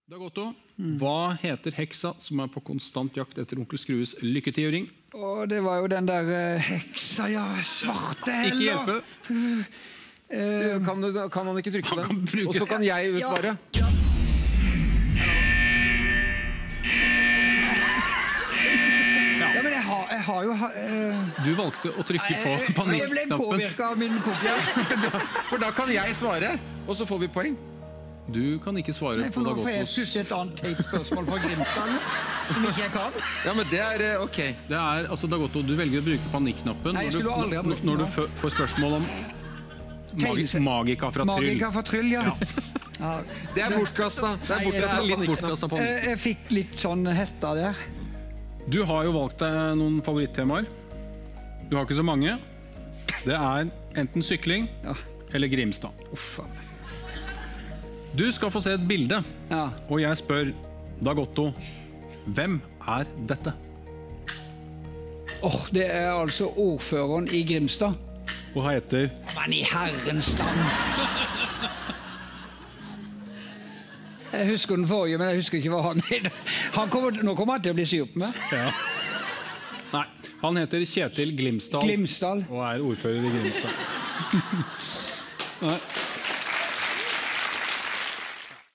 Dagotto, hva heter heksa som på konstant jakt etter onkel Skrues lykketiåring? Det var jo den der heksa, ja, svarte heller. Ikke hjelpe. Kan han ikke trykke på den? bruke Og så kan jeg svare. Ja. Ja, men jeg har jo... Du valgte å trykke på Jeg ble panikknappen. påvirket av min kopie. For da kan jeg svare, og så får vi poeng. Du kan ikke svare Nei, på for nå får jeg Dagottos. plutselig et annet teit-spørsmål fra Grimstad, som ikke jeg kan. Ja, men det er ok. Det er, altså Dagotto, du velger å bruke panikknappen Nei, jeg skulle aldri ha brukt den når du nå. får spørsmål om magika fra Tryll. Magika fra Tryll, ja. Ja. Det er bortkastet. Det Nei, er bortkastet. Litt bortkastet panikk. Jeg fikk litt sånn hetta der. Du har jo valgt deg noen favorittemaer. Du har ikke så mange. Det er enten sykling Ja. eller Grimstad. Uffa. Du skal få se et bilde, Ja. og jeg spør Dagotto, hvem er dette? Det er altså ordføreren i Grimstad. Og han heter... Men i herrens navn! Jeg husker den forrige, men jeg husker ikke hva han er. Nå kommer han til å bli sur på meg. Ja. Nei, han heter Kjetil Glimsdal. Glimsdal. Og er ordfører i Grimstad. Nei.